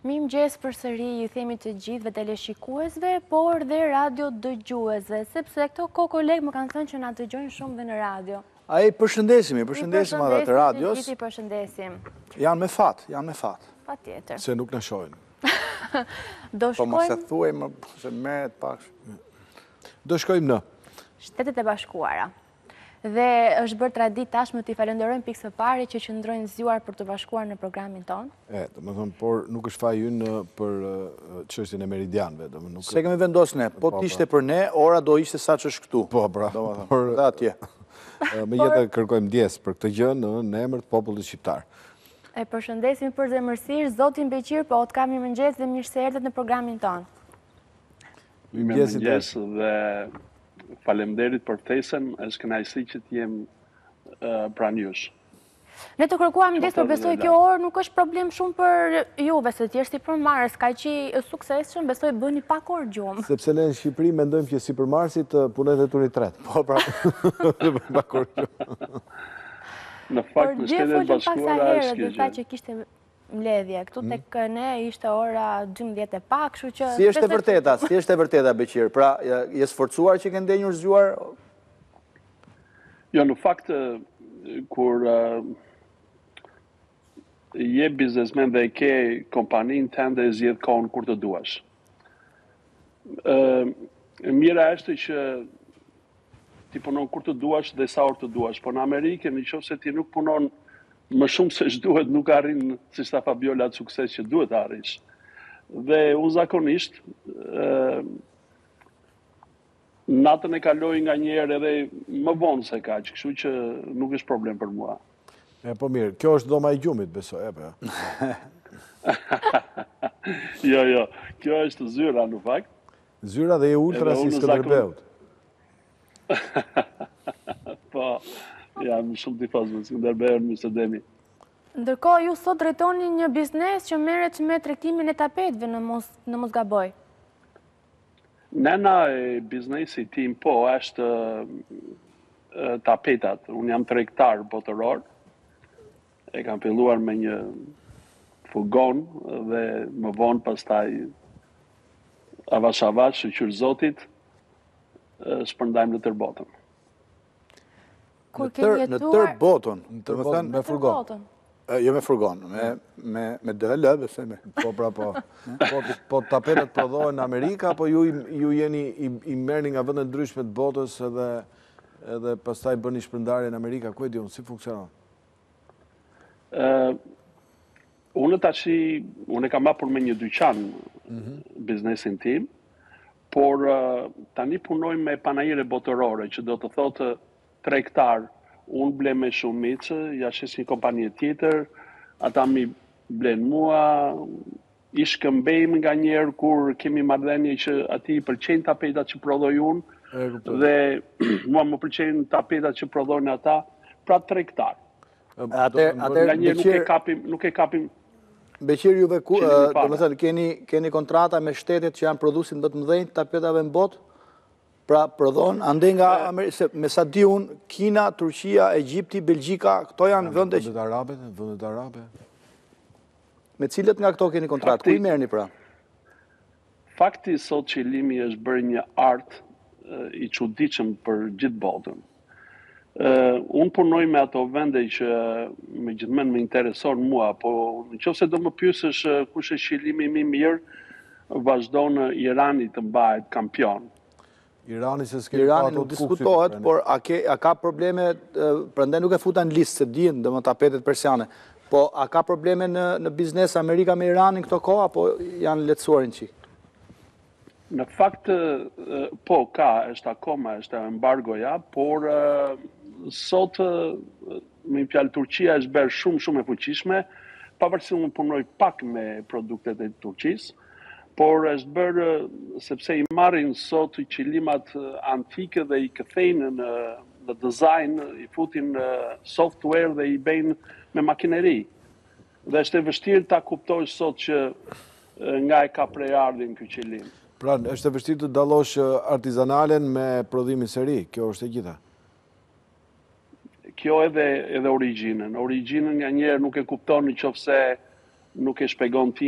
Mirëmëngjes përsëri ju themi të gjithëve teleshikuesve, por dhe radio dëgjuesve, sepse këto kolegë më kanë thënë që na dëgjojnë shumë dhe në radio. Ai përshëndesim ata të radios. Gjithë i përshëndesim. Janë me fat. Patjetër. Se nuk na shohin. Po mos e thuaj më se merret pak. Do shkojmë në Shtetet e Bashkuara. Dhe është bërë traditë tashmë t'i falenderojmë pikë së pari që qëndrojnë zgjuar për të bashkuar në programin tonë. Domethënë, por nuk është faji ynë për çështjen e meridianëve, domethënë. Se kemi vendosur ne, po t'ishte për ne, ora do ishte sa ç'është këtu. Po, pra. Por atje. Megjithatë kërkojmë ndjes për këtë gjë në emër të popullit shqiptar. E përshëndesim për zemërsisht zotin Beqir, po të kam mirëmëngjes dhe mirë se erdhët në programin tonë. Mirëmëngjes dhe faleminderit për ftesën, është kënaqësi që t'jem pranë jush. Ne të kërkuam ndjes, por besoj kjo orë nuk është problem shumë për juve, se t'jesh sipërmarrës, kaq i suksesshëm, besoj bëni pak orë gjumë. Sepse ne në Shqipëri mendojmë që sipërmarrësit punojnë vetëm tret. Po pra. Pak orë gjumë. Në fakt në Shtetet e Bashkuara është kjo gjë. Që kishte mbledhje. Këtu tek ne ishte ora 12 e pak, kështu që Si është e vërteta, Beqir? Pra, je sforcuar që ke ndenjur zgjuar? Jo, në fakt kur je biznesmen dhe ke kompaninë tënde e zgjedh kohën kur të duash. Mira është që ti punon kur të duash dhe sa orë të duash, por në Amerikë nëse ti nuk punon më shumë se ç'duhet, nuk arrin, siç tha Fabiola, atë sukses që duhet arrish. Dhe unë zakonisht natën e kaloj nga njerë edhe më vonë se kaq, kështu që nuk është problem për mua. Po mirë, kjo është dhoma e gjumit, besoj, apo jo? Jo, kjo është zyra në fakt. Zyra dhe e ultra si Skënderbeut. Po, jam shumë tifoz me Skënderbeun, me Sedemi. Ndërkohë ju sot drejtoni një biznes që merret me tregtimin e tapetëve, në mos gaboj. Nëna e biznesi tim është tapetat. Unë jam tregtar botëror. E kam filluar me një fugon dhe më vonë pastaj avash shqyr zotit shpërndajmë në tërë botën. Në tërë botën? Me furgon? Jo me furgon, me DL, besoj me. Po, pra po. Po tapetat prodhohen në Amerika, apo ju jeni i merrni nga vende ndryshme të botës edhe pastaj bëni shpërndarje në Amerika, ku e diun, si funksionon? Unë kam hapur me një dyqan biznesin tim, por tani punoj me panajire botërore, që do të thotë tregtar. Unë ble me shumicë, ja shes një kompanie tjetër, ata mi blen mua, i shkëmbejmë nga njerë kur kemi marrëdhënie që ati i pëlqejnë tapetat që prodhoj unë, dhe mua më pëlqejnë tapetat që prodhojnë ata, pra tregtar. Nuk e kapim. Beqir, juve do të thënë keni kontrata me shtetet që janë prodhuesit më të mëdhenj tapetave në botë? Pra prodhon, ande nga me sa di unë, Kina, Turqia, Egjipti, Belgjika, këto janë vende që... Vendet arabe. Me cilët nga këto keni kontratë? Ku i merrni pra? Fakti sot qëllimi është bërë një artë i çuditshëm për gjithë botën. Unë punoj me ato vende që me gjithmonë më intereson mua, po nëse do më pyesësh kush është qëllimi më i mirë, vazhdo në Irani të mbahet kampion. Irani nuk diskutohet, por a ka probleme, prandaj nuk e futa në listë se dinë dhe më tapetet persiane, po a ka probleme në biznes Amerika me Iranin këto kohë, apo janë lehtësuar në qikë? Në fakt, po, është embargoja, por sot, me fjalë Turqia është bërë shumë e fuqishme, pavarësisht unë punoj pak me produktet e Turqisë, por është bërë sepse i marrin sot qëllimat antike dhe i kthejnë në design, i futin në software dhe i bëjnë me makineri. Dhe është e vështirë ta kuptosh sot që nga e ka prejardhin ky qëllim. Pra, është e vështirë të dallosh artizanalen me prodhimin seri, kjo është e gjitha. Kjo edhe origjinën. Origjinën nga njerë nuk e kupton nëse nuk e shpegon ti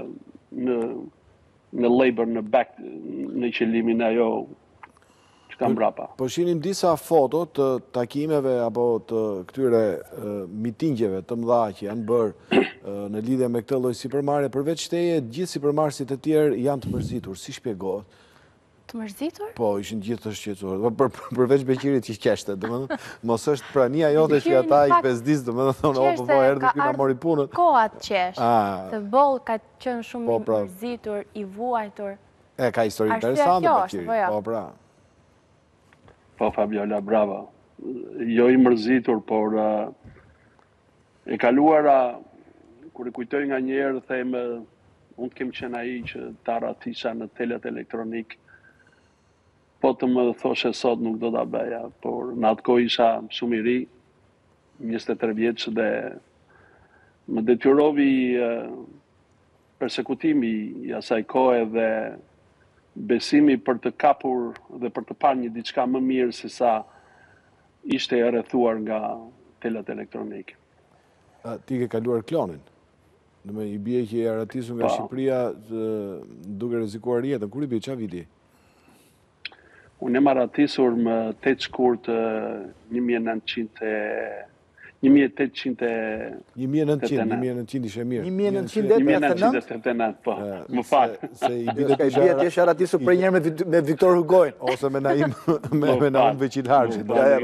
në labor, në back, në qëllimin ajo që kam brapa. Po shinim disa foto të takimeve apo të këtyre mitingjeve të mëdha që janë bërë në lidhje me këtë lloj sipërmarrje, përveç teje, gjithë sipërmarrësit e tjerë janë të mërzitur. Si shpjegohet? Të mërzitur? Po, ishin gjithë të shqetësuar. Përveç Beqirit që qeshte, domethënë, mos është prania jote që ata i bezdis, domethënë thonë, "O, po erdhi ky na mori punën." Kohat qesh. Të boll ka qenë shumë i mërzitur, i vuajtur. Ka histori interesante Beqiri. Po, pra. Po, Fabiola, brava. Jo i mërzitur, por e kaluara, kur e kujtoj nga njerë, thejmë, unë kem qenë ai që ta ratisa në telet elektronik, po të më thoshe sot nuk do ta bëja, por në atë kohë isha shumë i ri, 23 vjeç dhe më detyrovi persekutimi i asaj kohe dhe besimi për të kapur dhe për të parë një diçka më mirë se sa ishte e rrethuar nga telet elektronik. Ti ke kaluar klonin? I bie që e ratisur nga Shqipëria duke rrezikuar jetën. Kur i bie, çfarë viti? Unë jam ratisur më 8 shkurt 1900 ishe mirë. 1989, po. Më fal. Se i bie të isha ratisur për një herë me Viktor Hugojin ose me Naim Veçilharxhin.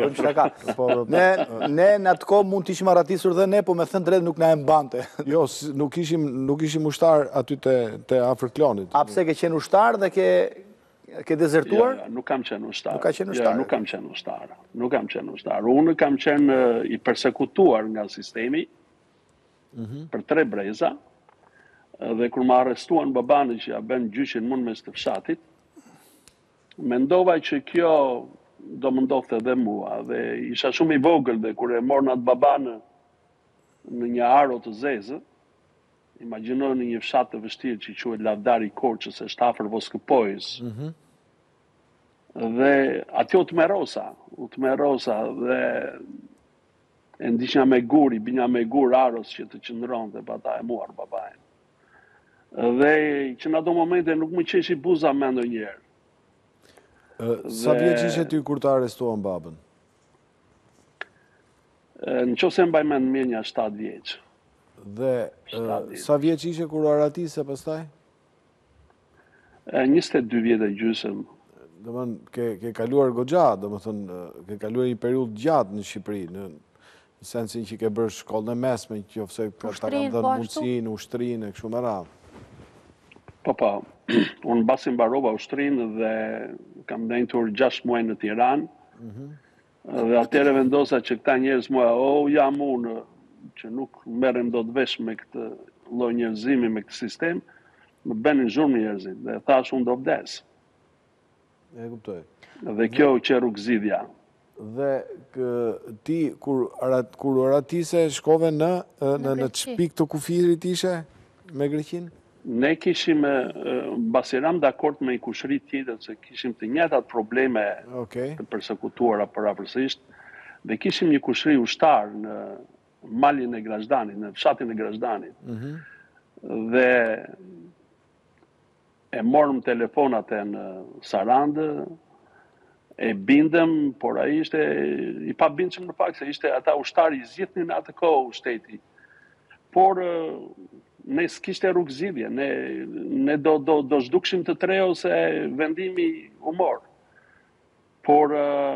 Ne në atë kohë mund të ishim ratisur dhe ne, po me thënë drejt nuk na e mbante. Jo, nuk ishim ushtar aty te afër klonit. A pse ke qenë ushtar dhe ke dezertuar? Nuk kam qenë ushtar. Nuk ka qenë ushtar? Nuk kam qenë ushtar. Nuk kam qenë ushtar. Unë kam qenë i persekutuar nga sistemi për 3 breza, dhe kur më arrestuan babani që ja bën gjyqin mund mes të fshatit, mendova që kjo do më ndodhte edhe mua, dhe isha shumë i vogël dhe kur e morën atë babanë në një aro të zezë, imagjino në një fshat të vështirë që quhet Lavdari i Korçës, është afër Voskëpojës. Dhe atje u tmerrosa dhe e ndiqja me gur, i binja me gur aros që të qëndronte pa ta e muar babain. Dhe që në ato momente nuk më qeshi buza me ndonjëherë. Sa vjeç ishe ty kur të arrestuan babën? Në qoftë se mbaj mend mirë, një 7 vjeç. Dhe sa vjeç ishe kur u aratise pastaj? 22 vjet e gjysmë. Domethënë ke kaluar goxha, domethënë ke kaluar një periudhë gjatë në Shqipëri, në sensin që ke bërë shkollën e mesme, qofse ta kanë dhënë mundësinë, ushtrinë e kështu me radhë. Po, unë mbasi mbarova ushtrinë dhe kam ndentur 6 muaj në Tiranë. Dhe atëherë vendosa që këta njerëz mua, jam unë që nuk merrem dot vesh me këtë lloj njerëzimi, me këtë sistem, më bënin zhurmë njerëzit dhe thash unë do vdes. E kuptoj. Dhe kjo u qe rrugëzidhja. Dhe ti kur u aratise shkove në çpik të kufirit ishe me Greqinë? Ne kishim, mbasi eram dakord me një kushëri tjetër, se kishim të njëjtat probleme të përsekutuara përafërsisht, dhe kishim një kushëri ushtar në malin e Grazdanit, në fshatin e Grazdanit. Dhe e morëm telefonat e në Sarandë, e bindëm, por ai ishte i pabindshëm në fakt se ishte ata ushtari i zgjidhnin atë kohë shteti. Por ne s'kishte rrugëzidhje, ne do zhdukshim të tre ose vendimi u mor. Por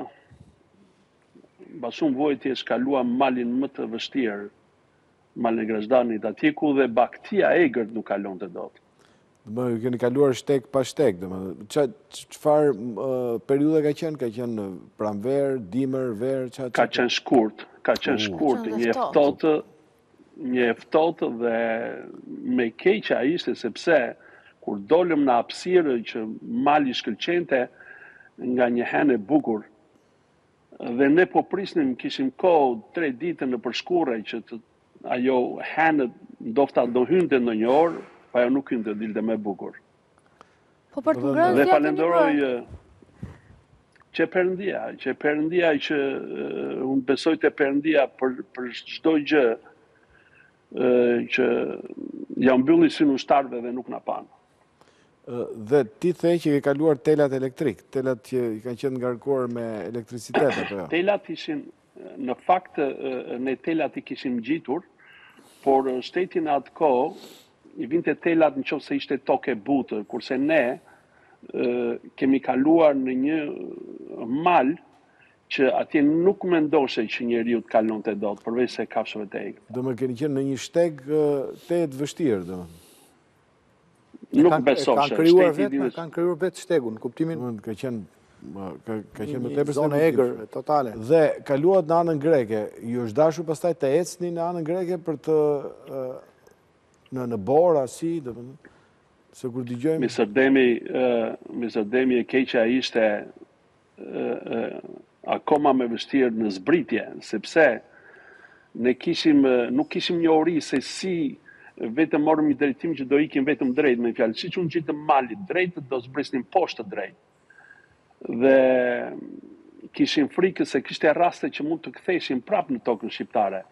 mbas shumë vojtje shkaluam malin më të vështirë, malin e Grazdanit, atje ku dhe baktia e egërt nuk kalonte dot. Ju keni kaluar shtek pa shtek, çfarë periudhe ka qenë? Ka qenë pranver, dimër, ver, çfarë? Ka qenë shkurt, një ftohtë dhe me keqja ishte sepse kur dolëm në hapësirë që mali shkëlqente nga një hen e bukur dhe ne po prisnim, kishim kohë 3 ditë në përshkurre që ajo henët ndofta do hynte në një orë, pa jo nuk hynte, dilte me bukur. Po për të ngrënë dhe falenderoj që Perëndia që unë besoj te Perëndia për çdo gjë. që janë mbylli synë ushtarëve dhe nuk na panë. Dhe ti the që ke kaluar telat elektrik, telat që i kanë qenë ngarkuar me elektricitet, apo jo? Telat ishin, në fakt, ne telat i kishim gjitur, por shtetin atë kohë, i vinte telat në qoftë se ishte tokë e butë, kurse ne kemi kaluar në një mal që atje nuk mendoshe që njeriu të kalon të dot, përveç se kafshëve të egër. Do më keni qenë në një shteg të vështirë, do më. Nuk besoshe. Kanë krijuar vetë shtegun, kuptimin. Ka qenë më tepër zonë egër totale. Dhe kaluat në anën greke, ju është dashur pastaj të ecni në anën greke për të në bora si, do më se kur dëgjojmë. Mr. Demi e keqja ishte akoma me vështirë në zbritje, sepse ne nuk kishim një ori se si vetëm morëm një drejtim që do ikim vetëm drejt, me fjalë, siç unë gjitëm malit drejt, do zbrisnim poshtë drejt. Dhe kishim frikë se kishte raste që mund të ktheheshin prapë në tokën shqiptare.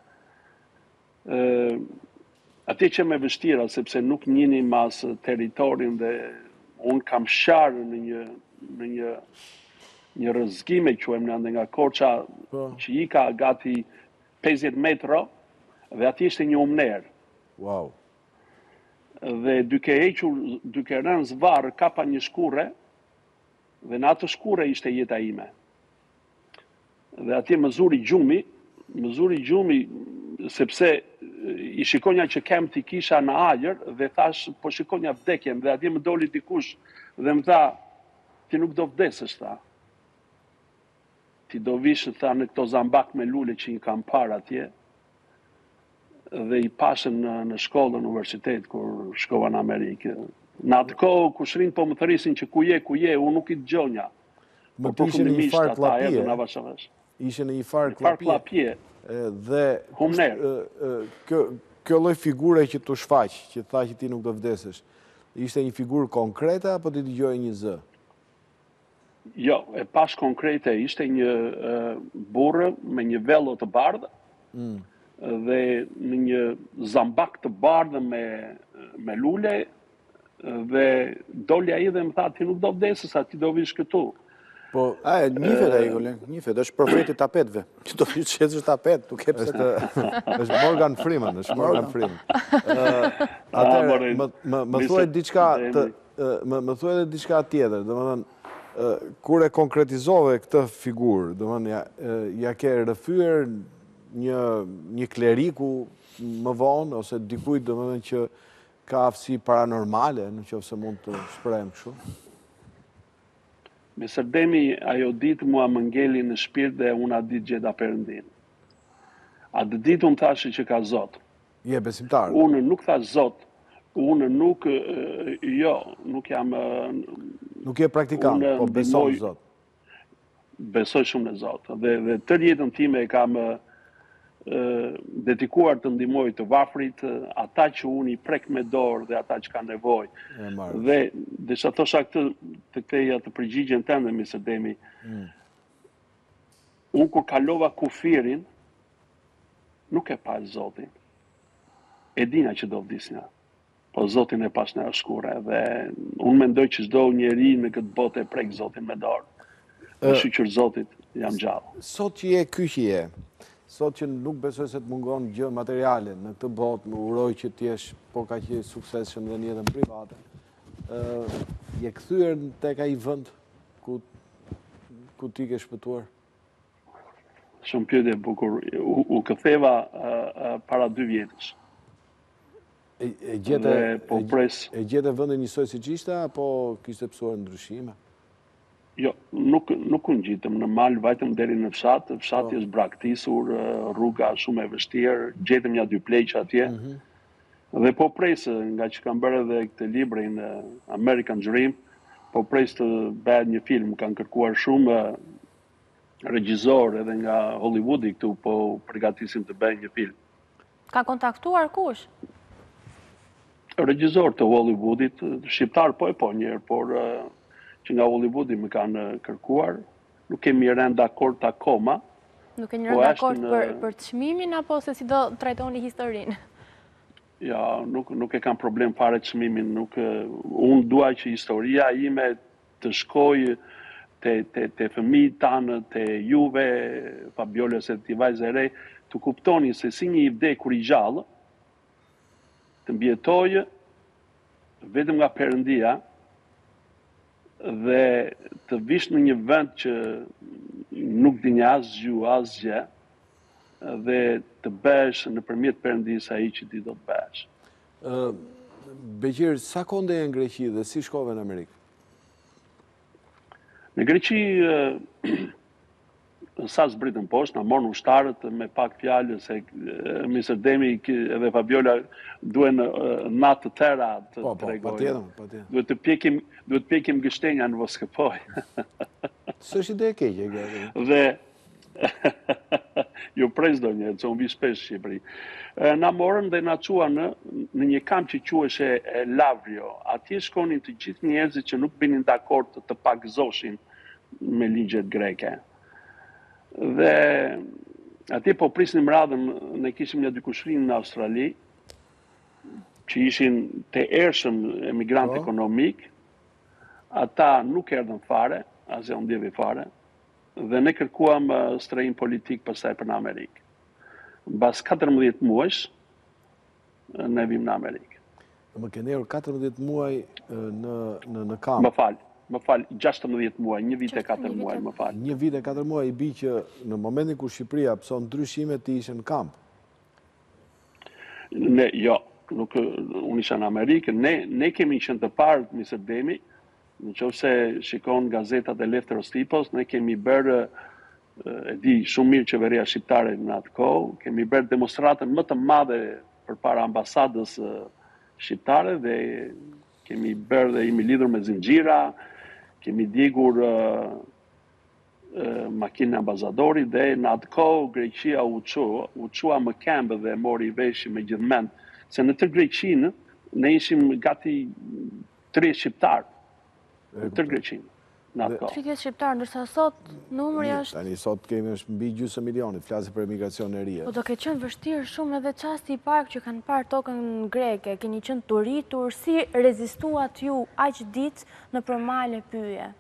Atje që me vështira, sepse nuk njini mas teritorin dhe unë kam sharë në një rëzgime quajmë në nga Korça që i ka gati 50 metro dhe atje ishte një umner. Wow. Dhe duke rënë zvarë kapa një shkure dhe në atë shkure ishte jeta ime. Dhe atje më zuri gjumi sepse i shikonja që kem t'i kisha në ajër dhe thash po shikonja vdekjen dhe atje më doli dikush dhe më tha ti nuk do vdesësh, tha. Ti do vish, tha, në këto zambak me lule që i kam parë atje dhe i pashën në shkollën në universitet kur shkova në Amerikë. Në atë kohë ku shrin po më thërisin që ku je, unë nuk i dëgjonja. Më të ishe në një farë klapje. Ishe në një farë klapje. Dhe kjo lloj figure që të shfaq, që tha që ti nuk do vdesësh, ishte një figurë konkrete apo ti dëgjoj një zë? Jo, e pas konkrete ishte një burrë me një vello të bardhë dhe në një zambak të bardhë me lule dhe doli ai dhe më tha ti nuk do vdesësh, ti do vish këtu. Po, njifet ai Golen, njifet, është profeti tapetve. Që do të shqetësh tapet, nuk e pse. Është Morgan Freeman, Atëherë, më thuaj diçka më thuaj edhe diçka tjetër, domethënë kur e konkretizove këtë figurë, domethënë ja ke rrëfyer një kleriku më vonë ose dikujt domethënë që ka aftësi paranormale, nëse mund të shprehem kështu. Mr. Demi, ajo ditë mua më ngeli në shpirt dhe unë atë ditë gjeta Perëndin. Atë ditë unë thashë që ka Zot. Je besimtar. Unë nuk thash Zot. Unë nuk jam... Nuk je praktikant, po beson Zot. Besoj shumë në Zot. Dhe tërë jetën time e kam dedikuar të ndihmoj të varfrit, ata që unë i prek me dorë dhe ata që kanë nevojë. Dhe desha thosha këtë të ktheja të përgjigjen tënde, Mr. Demi. Unë kur kalova kufirin, nuk e pa Zotin. E dina që do vdisnja. Po Zotin e pas në shkure dhe unë mendoj që çdo njeri në këtë botë e prek Zotin me dorë. Në shqyqër Zotit jam gjallë. Sot që je ky që je, sot që nuk besoj se të mungon gjë materiale në këtë botë, më uroj që t'jesh po ka që suksesshëm dhe në jetën private. Je kthyer tek ai vend ku ti ke shpëtuar? Shumë pyetje e bukur. U ktheva para 2 vjetësh. E gjete vendin njësoj si ishte apo kishte pësuar ndryshime? Jo, nuk unë gjitëm në mal, vajtëm deri në fshat, fshati është braktisur, rruga shumë e vështirë, gjetëm një 2 pleqë atje, dhe po presë, nga që kam bërë edhe këtë librin American Dream, po presë të bëhet një film, kanë kërkuar shumë regjizor edhe nga Hollywoodi këtu, po përgatisim të bëhet një film. Ka kontaktuar kush? Regjizor të Hollywoodit, shqiptar po njerë, por që nga Hollywoodi më kanë kërkuar, nuk kemi rënë dakord akoma. Nuk kemi rënë dakord për çmimin apo se si do trajtoni historinë? Ja, nuk e kam problem fare çmimin, unë dua që historia ime të shkojë te fëmijët tanë, te juve, Fabiola, se ti vajzë e re, të kuptoni se si një i vdekur i gjallë të mbjetojë vetëm nga Perëndia dhe të vish në një vend që nuk di një asgjë dhe të bësh nëpërmjet Perëndisë ai që ti do të bësh. Beqir, sa kohë ndeje në Greqi dhe si shkove në Amerikë? Në Greqi sa zbritën poshtë, na morën ushtarët me pak fjalë se Mr. Demi edhe Fabiola duhen natë të tëra të tregojnë. Patjetër. Duhet të pjekim gështenja në Voskëpoj. S'është ide e keqe, Dhe ju pres do njerë, që unë vi shpesh në Shqipëri. Na morën dhe na quan në një kamp që quheshe Lavrio. Atje shkonin të gjithë njerëzit që nuk binin dakord të pagëzoshin me ligjet greke. Dhe atje po prisnim radhën, ne kishim një dykushrin në Australi, që ishin të ershëm emigrant ekonomik, ata nuk erdhën fare, as janë ndjevi fare, dhe ne kërkuam strehim politik pastaj për në Amerikë. Mbas 14 muajsh, ne vim në Amerikë. Më keni erë 14 muaj në kamp. Më fal, 16 muaj, 1 vit e 4 muaj, më fal. 1 vit e 4 muaj i bi që në momentin kur Shqipëria pëson ndryshimet ti ishe në kamp. Jo, unë isha në Amerikë, ne kemi qenë të parë, Mr. Demi, në qoftë se shikon gazetat e Lefteros Tipos, ne kemi bërë, e di shumë mirë qeveria shqiptare në atë kohë, kemi bërë demonstratën më të madhe përpara ambasadës shqiptare dhe kemi bërë dhe imi lidhur me zinxhira, kemi djegur makinë ambasadori dhe në atë kohë Greqia u qua më kembë dhe mori veshi me gjithmend, se në të Greqinë ne ishim gati 3 shqiptarë. Në tërë Greqinë, në atë kohë. 30 shqiptarë, ndërsa sot numri është... Tani sot kemi është mbi gjysmë milionit, flasë për emigracion e rije. Po do ke qenë vështirë shumë edhe qasti i parë që kanë parë tokën greke, keni qenë të rritur, si rezistuat ju aq ditë në përmale pyje?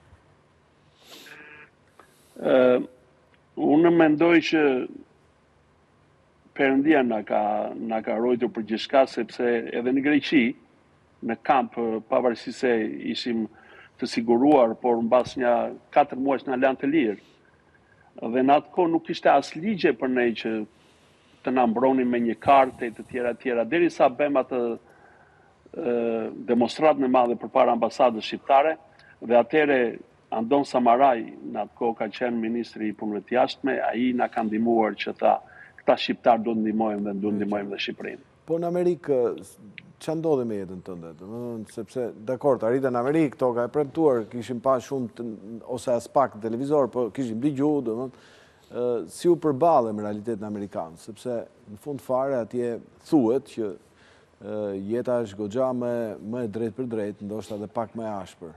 Unë mendoj që Perëndia na ka rojtur për gjithçka, sepse edhe në Greqi, në kamp, pavarësisht se ishim të siguruar, por mbas një 4 muaj na lanë të lirë. Dhe në atë kohë nuk ishte as ligje për ne që të na mbronin me një kartë të tjera, derisa bëm atë demonstratën e madhe përpara ambasadës shqiptare, dhe atëre Andon Samaraj, në atë kohë ka qenë ministri i punëve të jashtme, ai na ka ndihmuar që këta shqiptar do të ndihmojmë dhe do ndihmojmë dhe Shqipërinë. Po në Amerikë, që ndodhe me jetën tënde? Sepse, dakord, arritën në Amerikë, toka e premtuar, kishim pa shumë, ose as pak televizor, po kishim digju, si u përballë me realitetin amerikan, sepse në fund fare atje thuhet që jeta është goxha më e drejt për drejt, ndoshta edhe pak më e ashpër.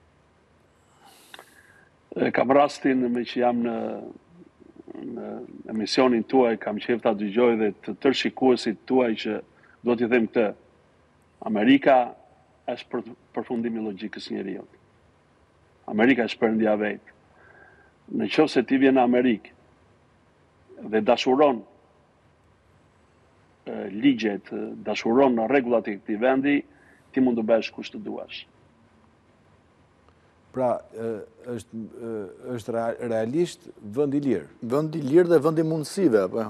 Kam rastin me që jam në emisionin tuaj, kam qef ta dëgjoj dhe të tërë shikuesit tuaj që do t'i them këtë. Amerika është përfundimi i logjikës së njeriut. Amerika është perëndia vetë. Në qoftë se ti vjen në Amerikë dhe dashuron ligjet, dashuron rregullat e këtij vendi, ti mund të bësh kush të duash. Pra, është realisht vend i lirë. Vend i lirë dhe vend i mundësive, apo?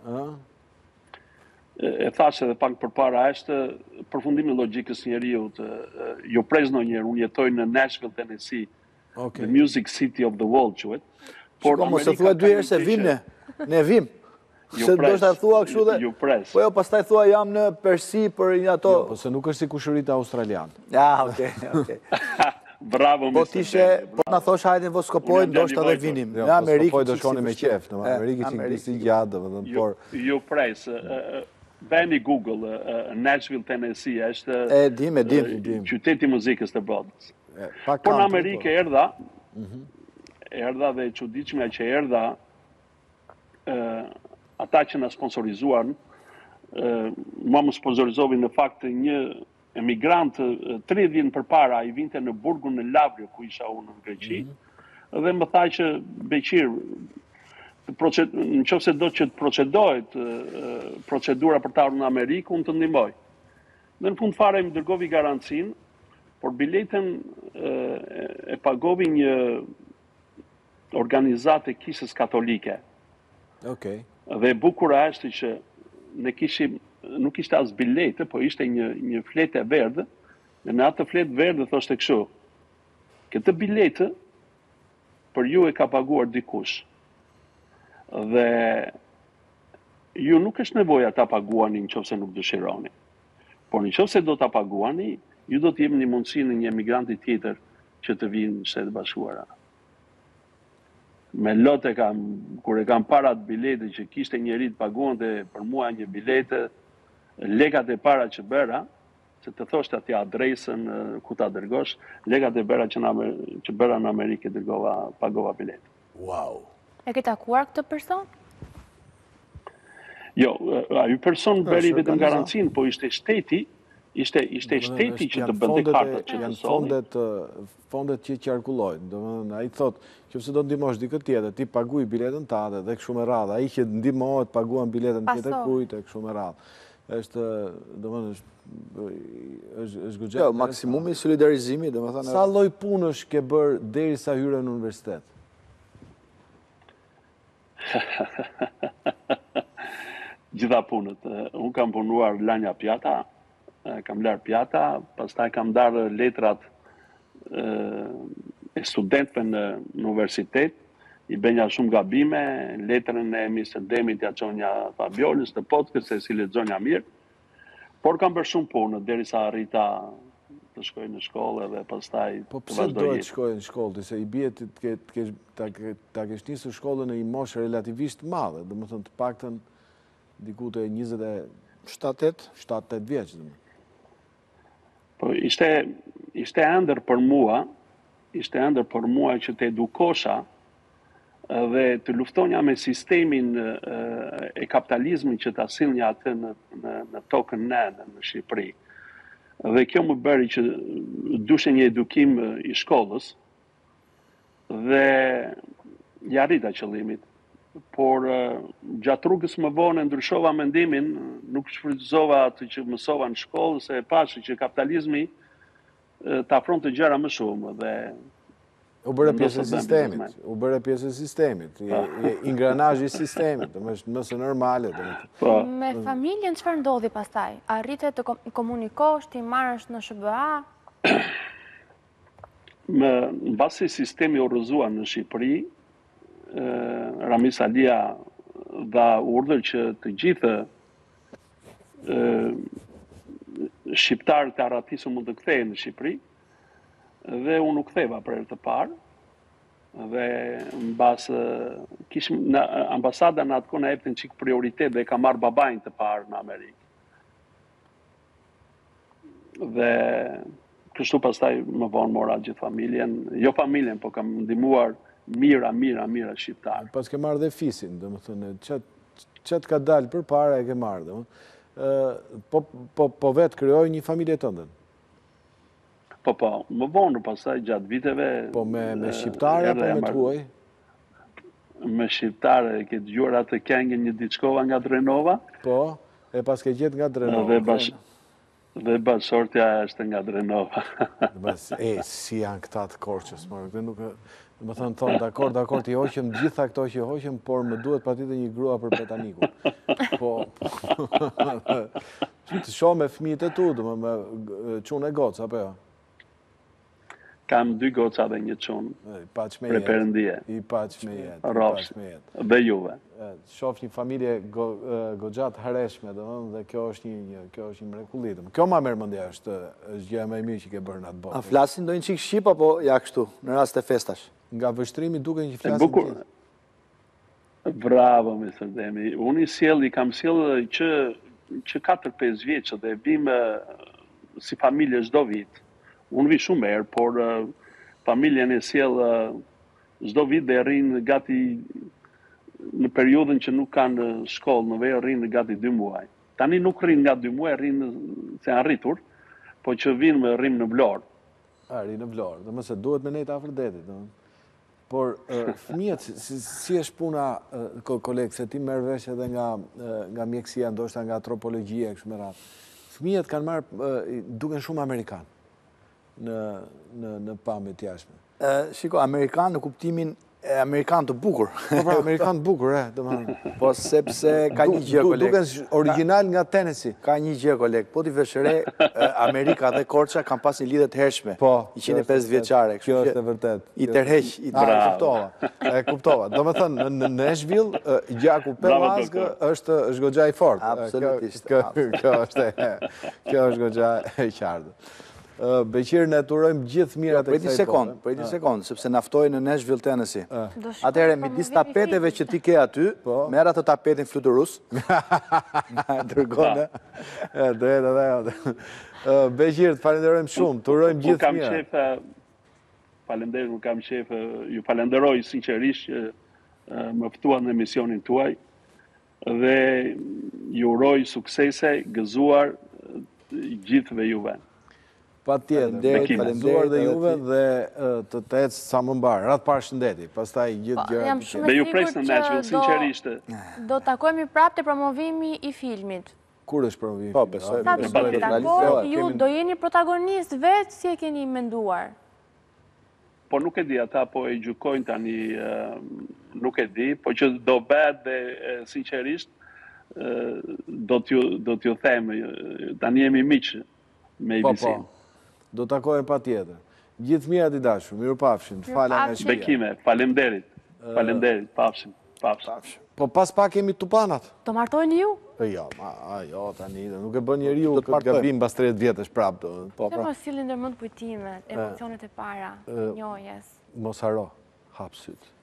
E thashë edhe pak përpara, është përfundimi i logjikës së njeriut. Jo pres ndonjëherë, unë jetoj në Nashville, Tennessee, the Music City of the World, quhet. Por mos e thua 2 herë se vim ne vim. Se do të thua kështu dhe. Po jo, pastaj thua jam në Persi për ato. Po se nuk është si kushëritë australian. Ja, okay. Bravo, po na thosh hajde në Voskopoj, ndoshta dhe vinim. Në Amerikë po do shkoni me qef, në Amerikë si gjatë, domethënë, por ju pres. Bëni Google, Nashville, Tennessee, është dim. Qyteti i muzikës të botës. Por në Amerikë erdha dhe çuditshmja që erdha ata që na sponsorizuan mua më sponsorizoi në fakt një emigrant 30 vjet përpara, ai vinte në burgun në Lavrio ku isha unë në Greqi, dhe më tha që Beqir, nëse do që të procedohet procedura për të ardhur në Amerikë, unë të ndihmoj. Dhe në fund fare më dërgovi garancinë, por biletën e pagovi një organizatë e Kisës Katolike. Okej. Dhe bukura është që ne kishim, nuk ishte as bilete, po ishte një fletë e verdhë, dhe në atë fletë verdhë thoshte kështu: këtë biletë për ju e ka paguar dikush. Dhe ju nuk është nevoja ta paguani nëse nuk dëshironi. Por nëse do ta paguani, ju do të jepni mundësinë një emigranti tjetër që të vinë në Shtetet Bashkuara. Me lotë kur e kam para të bilete që kishte njëri të paguante për mua një bilete, lekat e para që bëra, që të thoshte atje adresën ku ta dërgosh, lekat e bëra që bëra në Amerikë pagova biletë. Wow. E ke takuar këtë person? Jo, ai person bëri vetëm garancinë, po ishte shteti, ishte shteti që të bënte kartat që të solli. Fondet që qarkullojnë. Domethënë ai thotë, nëse do ndihmosh dikë tjetër, ti paguaj biletën tënde dhe kështu me radhë. Ai që ndihmohet paguan biletën tjetër kujt e kështu me radhë. Është, domethënë, është goxha. Jo, maksimumi i solidarizimit, domethënë. Sa lloj punësh ke bër derisa hyre në universitet? Gjitha punët. Unë kam punuar lanja pjata, kam larë pjata, pastaj kam darë letrat e studentëve në universitet, i bënja shumë gabime, letrën e Mr. Demit ja çonja Fabiolës të podcast, se si lexonja mirë, por kam bërë shumë punë derisa arrita të shkoj në shkollë dhe pastaj po pse duhet të shkojë në shkollë, se i bie ta kesh nisur shkollën në një moshë relativisht madhe, domethënë të paktën diku te 27-8 vjeç. Po ishte ëndër për mua, që të edukosha dhe të luftonja me sistemin e kapitalizmit që ta sillnja atë në tokën në Shqipëri. Dhe kjo më bëri që dushe një edukim i shkollës dhe ja arrita qëllimit. Por gjatë rrugës më vonë ndryshova mendimin, nuk shfrytëzova atë që mësova në shkollë, se e pash që kapitalizmi të afronte gjëra më shumë dhe u bëre pjesë e sistemit, ingranazhi i sistemit, është mëse normale. Me familjen çfarë ndodhi pastaj? Arrite të komunikosh, të marrësh në SBA? Mbasi sistemi u rrëzua në Shqipëri, Ramis Alia dha urdhër që të gjithë shqiptarët e arratisur mund të kthehen në Shqipëri, dhe unë u ktheva për herë të parë, dhe mbas ambasada në atë kohë na jepte çik prioritet dhe ka marrë babain të parë në Amerikë. Dhe kështu pastaj më vonë mora gjithë familjen, jo familjen, po kam ndihmuar mira shqiptarë. Pas ke marrë dhe fisin, domethënë, çet ka dalë përpara e ke marrë, domethënë. Po vetë krijoi një familje tënde. Po, më vonë pastaj gjatë viteve. Po me shqiptare apo me tuaj? Me shqiptare, ke dëgjuar atë këngën Një diçkova nga Drenova? Po, e pas ke gjetë nga Drenova. Dhe bashortja është nga Drenova. Si janë këta të Korçës, më thonë, dakord, i hoqëm gjitha këto që hoqëm, por më duhet patjetër një grua për betanikun. Po, të shoh me fëmijët e tu, me çunë e gocë, apo jo? Kam 2 goca dhe një çunë. Për Perëndije. I paç me jetë. Dhe juve. Shoh një familje goxha të hereshme, dhe kjo është një mrekulli. Kjo ma merr mendja, është gjëja më e mirë që ke bërë në atë botë. A flasin ndonjë çik shqip apo ja kështu, në rast e festash? Nga vështrimi duken që flasin ti. Bravo, Mr. Demi. Unë kam sjell që 4-5 vjeç dhe vim si familje çdo vit. Unë vi shumë herë, por familjen e sjell çdo vit dhe rrinë gati në periudhën që nuk kanë shkollë, në vej rrinë gati 2 muaj. Tani nuk rrinë nga 2 muaj, rrinë se janë rritur, po që vinë me rrimë në Vlorë. Rinë në Vlorë, dhe mëse duhet me nejtë afër detit. Por fëmijët, si është puna, kolegë, se ti merr vesh edhe nga mjekësia, ndoshta nga antropologjia, kështu me radhë. Fëmijët kanë marrë, duken shumë Amerikan në pamje të jashtme. Shiko, Amerikan në kuptimin e Amerikan të bukur. Po pra, Amerikan të bukur, Po sepse ka një gjë, koleg. Duken original nga Tennessee. Ka një gjë, koleg. Po t'i veshre, Amerika dhe Korça kanë pas një lidhje të hershme. Po. 105 vjeçare. Kjo është e vërtet. I tërheq. E kuptova. Do me thënë, në Nashville, gjaku Pelazgë është goxha i fort. Absolutisht. Kjo është goxha e qartë. Beqir, ne turojmë gjithë mirat e kësaj kote. Për një sekund, sepse naftoj në Nashville, Tennessee. Atëherë, midis tapeteve që ti ke aty, merr atë tapetin fluturus. Dërgone. Beqir, të falenderojmë shumë, turojmë gjithë mirat. Falenderoj, nuk kam qef, ju falenderoj sinqerisht që më ftuan në emisionin tuaj dhe ju uroj suksese, gëzuar gjithëve juve. Pa tjetër, gëzuar dhe juve dhe të ecë sa më mbarë, ratë parë shëndeti, pastaj gjithë gjëra. Dhe ju presë në Nashville, sinqerisht. Do takojmë prapë të promovimi i filmit. Kur është promovimi? Po, besoj. Ju do jeni protagonist vetë, si e keni menduar? Po nuk e di, ata po e gjykojnë tani, nuk e di, po që do bëhet dhe sinqerisht, do t'ju them, tani jemi miqë me ABC-n. Do takojmë pa tjetër. Gjithë mirat i dashur, miru pafshin, falem nga shpia. Bekime, falemderit, pafshin. Po pas pak kemi tupanat. Do martojnë ju? Jo, tani, nuk e bën njeriu këtë gabim pas 30 vjetësh prapë. Se mos sillin ndërmend kujtimet, emocionet e para, njohjes. Mos haro, hap syt.